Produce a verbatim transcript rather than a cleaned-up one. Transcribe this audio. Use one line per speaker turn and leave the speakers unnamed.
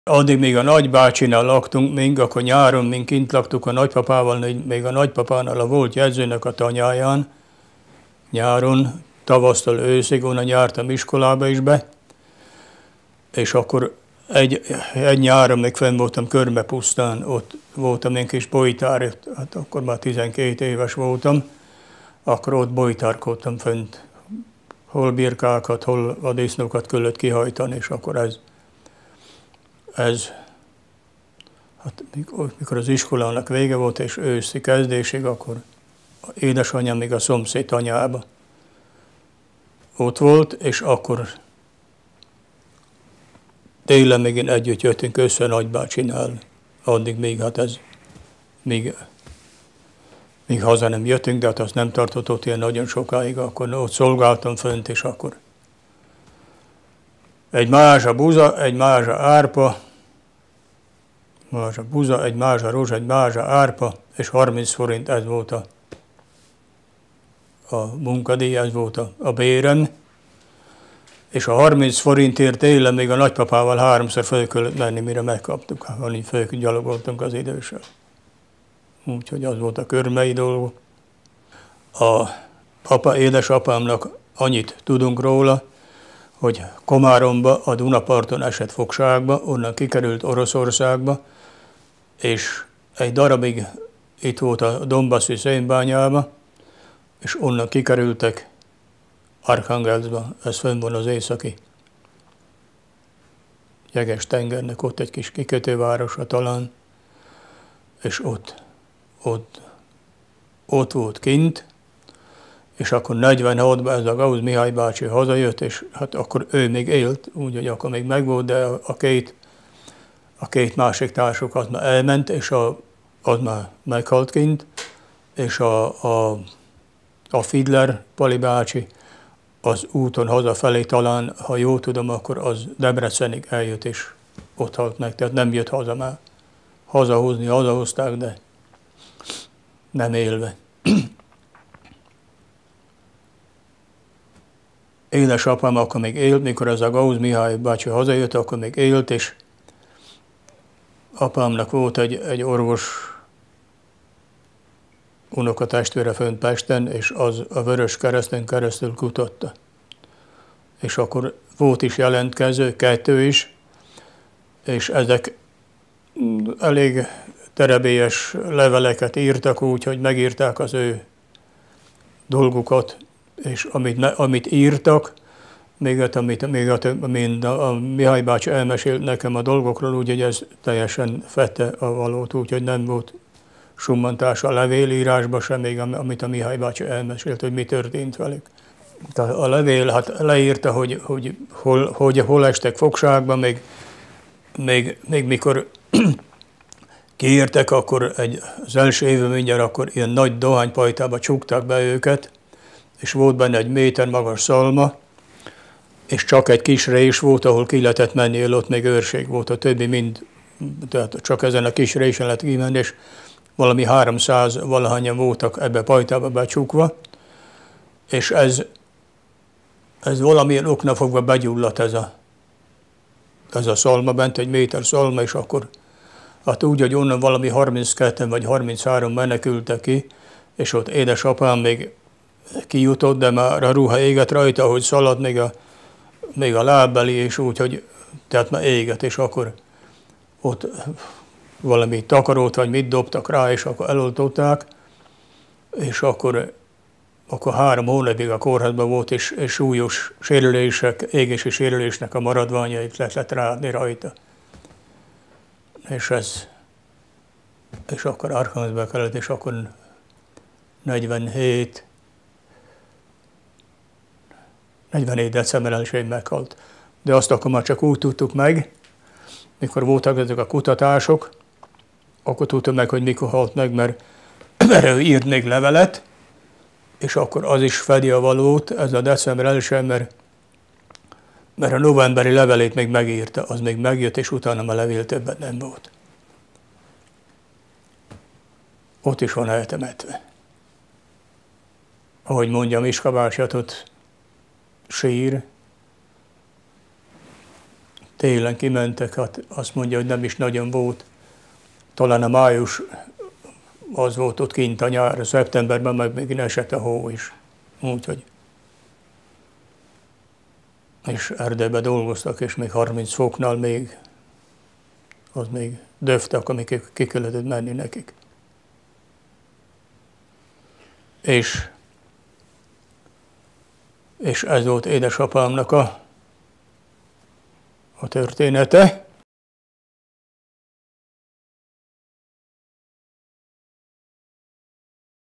Addig még a nagybácsinál laktunk, még akkor nyáron, még kint laktuk a nagypapával, még a nagypapánál a volt jegyzőnek a tanyáján, nyáron, tavasztól őszig, onnan jártam iskolába is be, és akkor egy, egy nyáron még fenn voltam Körmepusztán, ott voltam én kis bojtár, hát akkor már tizenkét éves voltam, akkor ott bojtárkodtam fönt, hol birkákat, hol vaddisznókat kellett kihajtani, és akkor ez, ez hát mikor az iskolának vége volt, és őszi kezdésig, akkor édesanyám még a szomszéd tanyába ott volt, és akkor télen még együtt jöttünk össze nagybácsinál, addig még hát ez, még, még haza nem jöttünk, de hát azt nem tartott ott ilyen nagyon sokáig, akkor ott szolgáltam fönt, és akkor egy mázsa buza, egy mázsa árpa, mázsa buza, egy mázsa rózsa, egy mázsa árpa, és harminc forint, ez volt a, a munkadíj, ez volt a, a bérem, és a harminc forintért télen még a nagypapával háromszor föl kellett menni, mire megkaptuk, annyi föl gyalogoltunk az időssel. Úgyhogy az volt a körmei dolgok. A apa, édesapámnak annyit tudunk róla, hogy Komáromba, a Dunaparton esett fogságba, onnan kikerült Oroszországba, és egy darabig itt volt a Dombaszi szénbányába, és onnan kikerültek Arkhangelszba, ez fönn van az északi Jeges-tengernek, ott egy kis kikötővárosa talán, és ott, ott, ott volt kint, és akkor negyvenhatban ez a Gauss Mihály bácsi hazajött, és hát akkor ő még élt, úgyhogy akkor még megvolt, de a két, a két másik társuk az már elment, és a, az már meghalt kint, és a, a, a Fidler Pali bácsi az úton hazafelé talán, ha jól tudom, akkor az Debrecenig eljött, és ott halt meg, tehát nem jött haza már. Hazahozni, hazahozták, de nem élve. Édesapám akkor még élt, mikor ez a Gauss Mihály bácsi hazajött, akkor még élt, és apámnak volt egy, egy orvos unokatestvére fönt Pesten, és az a Vörös Kereszten keresztül kutatta. És akkor volt is jelentkező, kettő is, és ezek elég terebélyes leveleket írtak úgy, hogy megírták az ő dolgukat, és amit, amit írtak, még, amit, még amit a, a Mihály bácsi elmesélt nekem a dolgokról, úgyhogy ez teljesen fette a valót, úgyhogy nem volt summantás a levélírásba sem, még amit a Mihály bácsi elmesélt, hogy mi történt velük. A levél hát leírta, hogy, hogy, hol, hogy hol estek fogságban, még, még, még mikor kiértek, akkor egy, az első évben mindjárt akkor ilyen nagy dohánypajtába csukták be őket, és volt benne egy méter magas szalma, és csak egy kis rés volt, ahol ki lehetett menni, ott még őrség volt, a többi mind, tehát csak ezen a kis résen lehet kimenni, és valami háromszáz valahányan voltak ebbe a pajtába becsukva, és ez, ez valamilyen oknál fogva begyulladt ez a, ez a szalma, bent egy méter szalma, és akkor hát úgy, hogy onnan valami harmincketten vagy harminchárom menekültek ki, és ott édesapám még kijutott, de már a ruha égett rajta, ahogy szaladt, még a, még a lábbeli, és úgy, hogy tehát már égett, és akkor ott valami takarót, vagy mit dobtak rá, és akkor eloltották, és akkor, akkor három hónapig a kórházban volt, és, és súlyos sérülések, égési sérülésnek a maradványait lehetett ráadni rajta. És ez, és akkor Arkhangelszbe kellett, és akkor negyvenhét, negyvenhét december elsején meghalt. De azt akkor már csak úgy tudtuk meg, mikor voltak ezek a kutatások, akkor tudtam meg, hogy mikor halt meg, mert, mert ő írt még levelet, és akkor az is fedi a valót, ez a december elsején, mert, mert a novemberi levelét még megírta, az még megjött, és utána a levél többet nem volt. Ott is van eltemetve. Ahogy mondja Miska bácsi, ott sír, télen kimentek, hát azt mondja, hogy nem is nagyon volt. Talán a május az volt ott kint a nyár, szeptemberben meg még esett a hó is. Úgyhogy. És Erdélyben dolgoztak, és még harminc foknál még, az még döftek, amikor ki kellett menni nekik. És, és ez volt édesapámnak a, a története.